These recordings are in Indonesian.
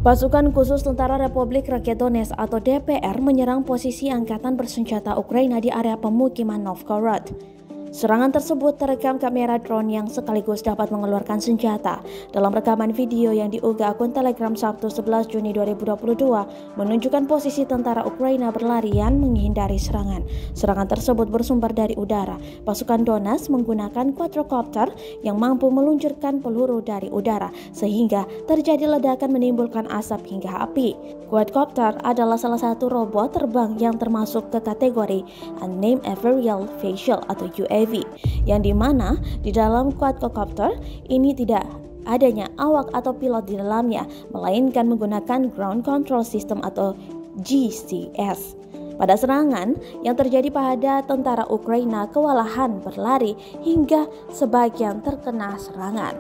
Pasukan khusus Tentara Republik Rakyat Donetsk atau DPR menyerang posisi angkatan bersenjata Ukraina di area pemukiman Novgorod. Serangan tersebut terekam kamera drone yang sekaligus dapat mengeluarkan senjata. Dalam rekaman video yang diunggah akun Telegram Sabtu 11 Juni 2022 menunjukkan posisi tentara Ukraina berlarian menghindari serangan. Serangan tersebut bersumber dari udara. Pasukan Donetsk menggunakan quadrocopter yang mampu meluncurkan peluru dari udara sehingga terjadi ledakan menimbulkan asap hingga api. Quadcopter adalah salah satu robot terbang yang termasuk ke kategori Unmanned Aerial Vehicle atau UAV, yang dimana di dalam quadcopter ini tidak adanya awak atau pilot di dalamnya, melainkan menggunakan Ground Control System atau GCS. Pada serangan yang terjadi pada tentara Ukraina kewalahan berlari hingga sebagian terkena serangan.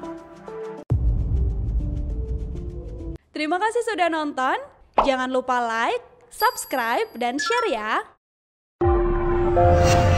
Terima kasih sudah nonton. Jangan lupa like, subscribe, dan share ya.